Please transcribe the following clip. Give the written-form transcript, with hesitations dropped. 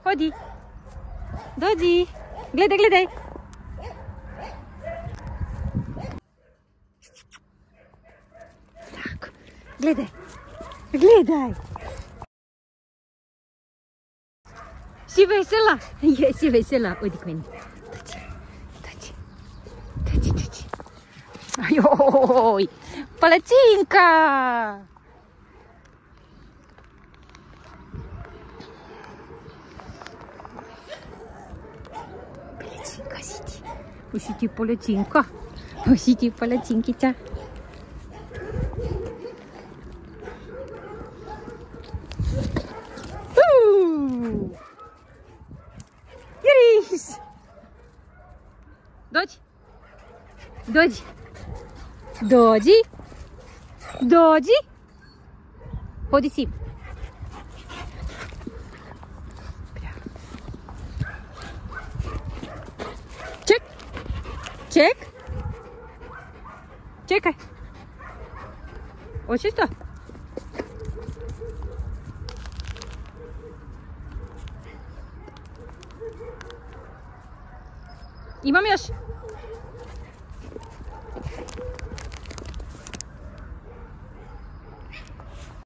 Hodi. Dođi. Gledaj, gledaj. Tako. Gledaj. Gledaj. Si vesela? Jesi vesela. Odi k meni. Dođi. Dođi. Dođi, dođi. Ajoj. Palačinka. Palačinka si ti. Si ti palačinka. Si ti palačinkica. Juriš. Dođi. Dođi. Dođi. Dođi. Hodi si. Ček. Ček. Čekaj. Hoćeš to? Imam još.